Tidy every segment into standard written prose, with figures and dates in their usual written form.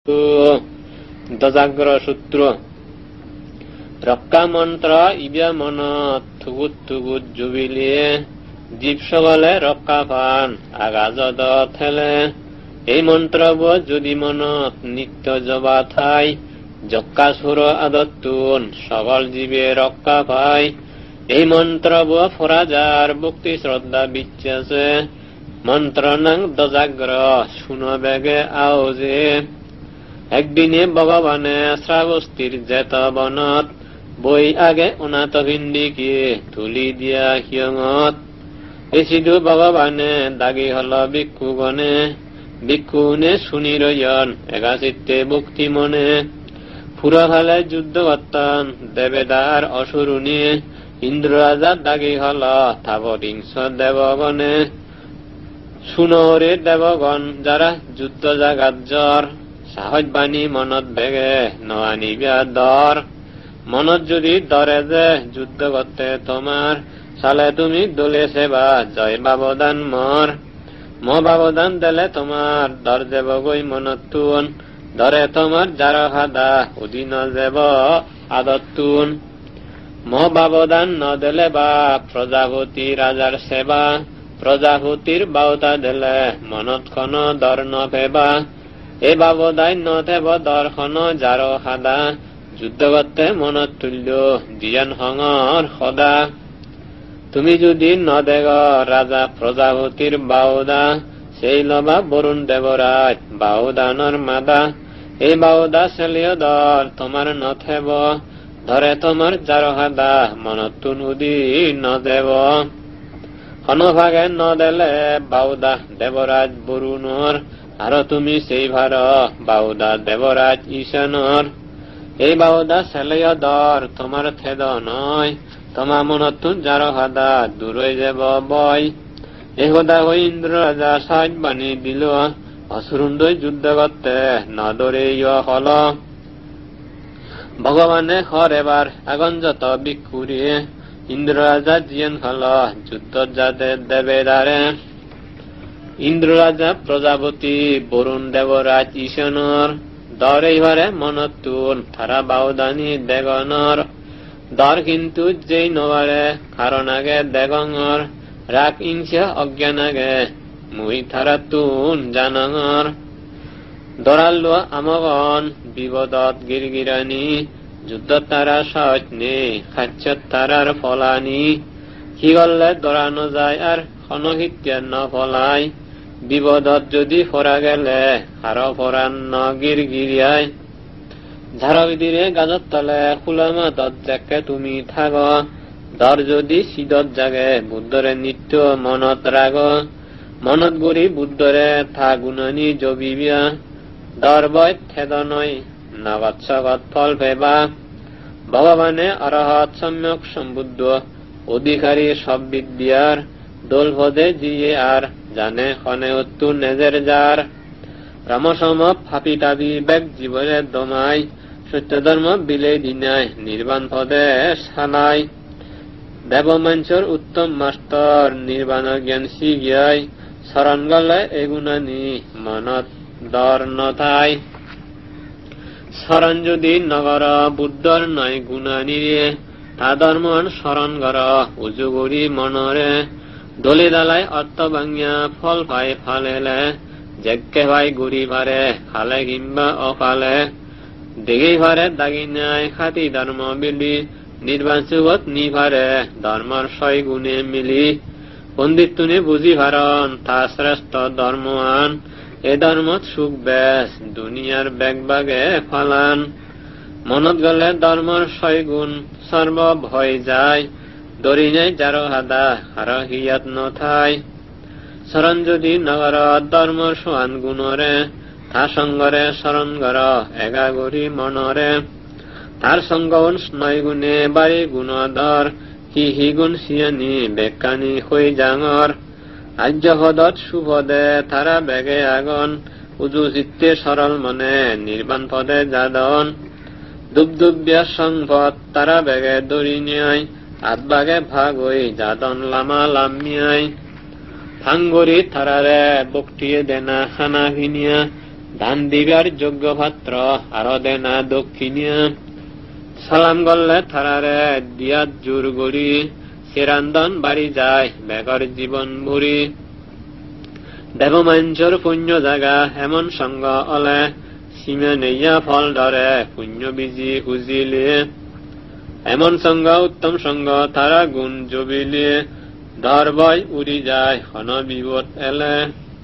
দজাগ্ৰ সূত্ৰ ৰক্কা মন্ত্ৰ ইব্যা মনত থুগুত থুগুত জুবিলিয়ে জীবসকলে ৰক্কা পান আগাজত ঠেলে এই মন্ত্ৰবোৰ যদি মনত নিত্য জবা ঠাই জক্কা চুৰ আদতুন সকল জীৱে ৰক্কা পায় এই মন্ত্ৰবোৰ ফৰা যাৰ ভক্তি শ্ৰদ্ধা বিচ্ছাছে মন্ত্ৰ নাং দজাগ্ৰ শুন বেগে আওজে একদিনে ভগবানে শ্ৰাৱস্তীৰ জেত বনত বৈ আগে অনাথ ভিন্দিকে তুলি দিয়া হিয়ঙত এচিদু ভগবানে দাগি হল ভিক্ষুগণে ভিক্ষুনে শুনি ৰয়ন এগাচিত্তে ভক্তি মনে ফুৰফালে যুদ্ধ কৰ্তন দেবেদাৰ অসুৰুণী ইন্দ্ৰ ৰাজাত দাগি হল থাৱৰিংস দেৱগণে শুনৰে দেৱগণ যাৰা যুদ্ধ জাগাত জ্বৰ সাহস বাণী মনত বেগে নানিবা দৰ মনত যদি দৰে যে যুদ্ধ করতে তোমার চালে তুমি দলে সেবা জয় বাবদান মর বাবদান দিলে তোমার দর যাব গৈ মনত তুন দরে তোমার যার হাদা উদিন যাব আদত তুন বাবদান নদিলে বা প্রজাপতি রাজার সেবা প্রজাপতির বাউতা দিলে মনত খন দর নপেবা এই বাবদায় নথেব দৰ্শন যাৰ সাদা যুদ্ধ করতে মনত তুল্য জিয়ান হঙৰ সদা তুমি যদি নদেগ রাজা প্রজাপতির বাউদা সেই লবা বরুণ দেবরাজ বাউদানৰ মাদা এই বাউদা চেলিয় দল তোমার নথেব ধরে তোমার যার সাদা মনত তুন উদি নদেব হনভাগে নদেলে বাউদা দেবরাজ বরুণৰ আৰু তুমি সেই ভাৰ বাউদা দেৱৰাজ ঈশানৰ এই বাউদা চেলেয় দৰ তোমাৰ থেদ নয় তোমা মনত যাৰ সাদা দূৰৈ যাব বয় এই সদা হৈ ইন্দ্ৰ ৰাজা সাজ বানি দিল অসুৰুন্দৈ যুদ্ধ করতে নদৰে হল ভগৱানে হৰ এবাৰ আগঞ্জত ভিক্ষুৰিয়ে ইন্দ্ৰ ৰাজা জিয়ান হল যুদ্ধত যাতে দেবেদাৰে ইন্দ্র রাজা প্রজাপতি বরুণ দেবরাজ ঈশানৰ দৰ এইবাৰে মনত তুন থাৰা বাউদানী দেগনৰ দৰ কিন্তু যেই নবাৰে কাৰণ আগে দেগঙৰ ৰাগ ইংসা অজ্ঞান আগে মুই থাৰা তুন জানাঙৰ দৰাল লোৱা আমগন বিপদত গিৰগিৰাণী যুদ্ধত তাৰা সজনে খাচ্ছত তাৰাৰ ফলানি সি গলে দৰা নযায় আর খনহিত্যা নফলায় বিপদত যদি ফরা গেলে হার ফরান নগির গিরিয়ায় ঝাড়বিদিরে গাজত তলে খুলামাতত যাকে তুমি থাক দর যদি শীতত জাগে বুদ্ধরে নিত্য মনত রাগ মনত গুৰি বুদ্ধরে থা গুণানী জবিবিয়া দর বয় থেদ নয় নগৎসগত ফল পেবা ভগবানে অরহত সম্যক সম্বুদ্ধ অধিকারী সব বিদ্যার দোল ভদে জিয়ে আর জানে খনে অত্তু নেজের যার রামসম ফাপি টাবি বেগ জীবনে দমাই সত্য ধর্ম বিলে দিনাই নির্বাণ পদে সানাই দেবমঞ্চর উত্তম মাস্টর নির্বাণ জ্ঞান শিগিয়াই শরণ গলে এগুণানি মনত দর নথাই শরণ যদি নগর বুদ্ধর নয় গুণানিরে তা ধর্মন শরণ গর উজুগুরি মনরে দলি দালাই অর্থ ভাঙিয়া ফল পাই ফালেলে যেকে ভাই গুড়ি ভারে খালে কিংবা অকালে দেখি ভারে দাগি নাই খাতি ধর্ম বিলি নির্বাণ যুগত নি ভারে ধর্মর ছয় গুণে মিলি পণ্ডিত তুনি বুঝি ভারন তা শ্রেষ্ঠ ধর্মৱান এ ধর্মত সুখ বেশ দুনিয়ার বেগ বাগে ফালান মনত গলে ধর্মর ছয় গুণ সর্ব ভয় যায় দরি নাই যার হাদা আর হিয়াত নথাই শরণ যদি নগর ধর্ম সোয়ান গুণরে তা সঙ্গরে শরণ গর এগাগরি মনরে তার সঙ্গন নয় গুণে বাড়ি গুণধর হি গুণ সিয়ানি বেকানি হই জাঙর আর্য পদত সুপদে তারা বেগে আগন উজু চিত্তে সরল মনে নির্বাণ পদে যাদন দুবদুবিয়া সংপদ তারা বেগে দরি নিয়ায় আদবাগে ভাগ হই যাদন লামা লামিয়াই ভাঙ্গরি থারারে বকটিয়ে দেনা খানা ভিনিয়া দান দিবার যোগ্য পাত্র আর দে না দক্ষিণিয়া সালাম গল্লে থারারে দিয়াত জোর গড়ি চিরান্দন বাড়ি যায় বেগর জীবন ভুরি দেবমাঞ্চর পুণ্য জাগা এমন সঙ্গ অলে সীমা নেইয়া ফল ধরে পুণ্য বীজি উজিলে এমন সঙ্গ উত্তম সঙ্গ তারা গুণ জবিলে ধর বয় উড়ি যায় হন বিপদ এলে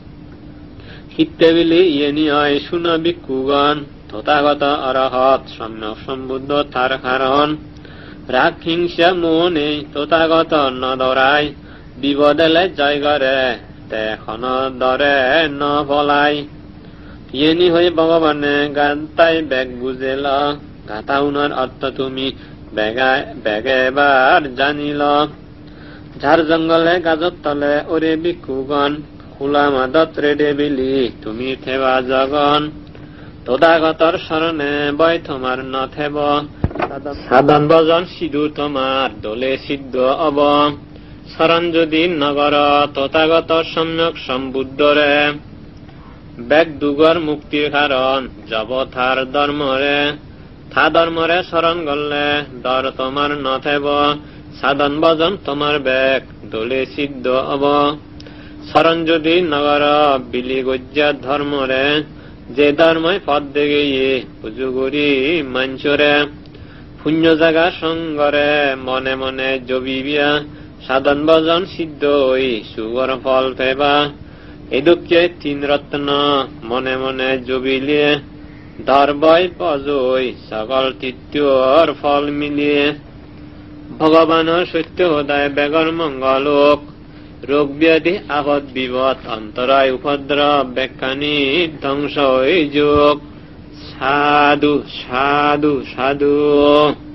হিতে বিলি ইয়েনি হয় শুন ভিক্ষুগণ তথাগত অরহত সম্যক সম্বুদ্ধ তার কারণ রাগ হিংসা মোহ নেই তথাগত নদরাই বিপদ এলে জয় করে এখন দরে ন ফলাই ইয়েনি হয়ে ভগবানে গান্তাই বেগ বুঝেল গাথা উনার অর্থ তুমি বেগে এবার জানিল ঝার জঙ্গলে গাজত তলে ওরে ভিক্ষুগণ খোলা মাদত রেডে বিলি তুমি থেবা জগন তদাগতর শরণে বয় তোমার ন থেব সাধন ভজন সিধু তোমার দোলে সিদ্ধ অব শরণ যদি নগর তথাগত সম্যক সম্বুদ্ধরে বেগ দুগর মুক্তির কারণ জবথার ধর্মরে থা ধর্মরে শরণ গললে দর তোমার ন থেব সাধন ভজন তোমার বেগ দোলে সিদ্ধ অব শরণ যদি নগর বিলি গজ্জা ধর্মরে যে ধর্মই পদ দেগে পুজুগুরি মঞ্চরে পুণ্য জাগা সঙ্গরে মনে মনে জবিবিয়া সাধন ভজন সিদ্ধ হই সুগর ফল পেবা এদুকে তিন রত্ন মনে মনে জবিলিয়ে ধর্বয় পজই সকল তৃতীয়র ফল মিলিয়ে ভগবানের সত্য হদায় বেগর মঙ্গলোক রোগ ব্যাধি আপদ বিপদ অন্তরায় উপদ্রব বেকানি ধ্বংস যোগ সাধু সাধু সাধু